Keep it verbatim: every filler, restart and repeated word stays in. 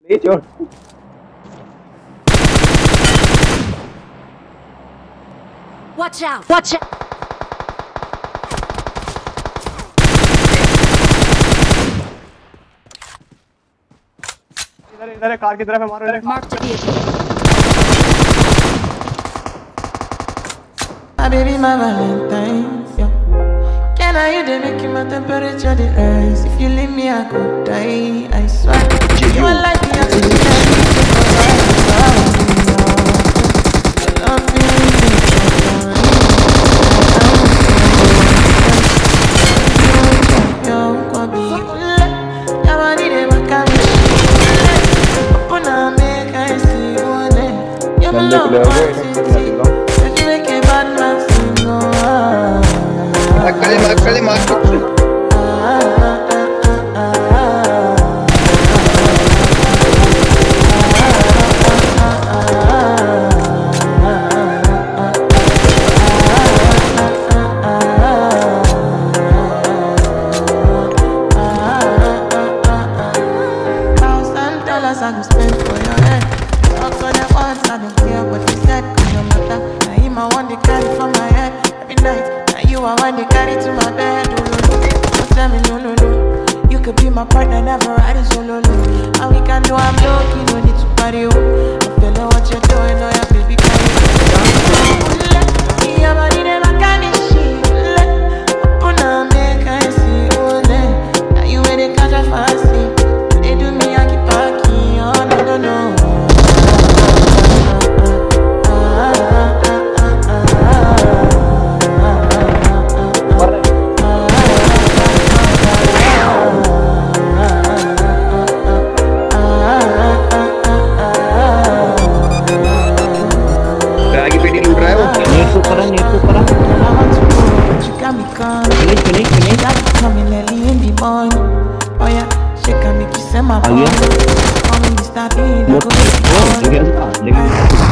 ये छोड़ Watch out! Watch out! इधर इधर कार की तरफ है मारो इधर Mark the vehicle. My baby, my Valentine, yeah. Can I hear them making my temperature the rise? If you leave me, I could die. I swear. You are like the oxygen I need to survive. I love you. Makale, makale, makale. I go spend for your head. Talk for the ones, I don't care what you said. Cause no matter, now him I want to carry for my head every night. Now you I want to carry to my bed. Oh, no, no. Don't tell me no, no, no. You could be my partner, never riding solo, no. And we can do I'm lucky, no need to party, oh. I'm feeling what you're doing, oh yeah, baby, carry on. Your body never can be shit. Open up, make I see, oh, now you ain't a catch a fancy. They do me, I keep parking, oh, no, no, no. आ गया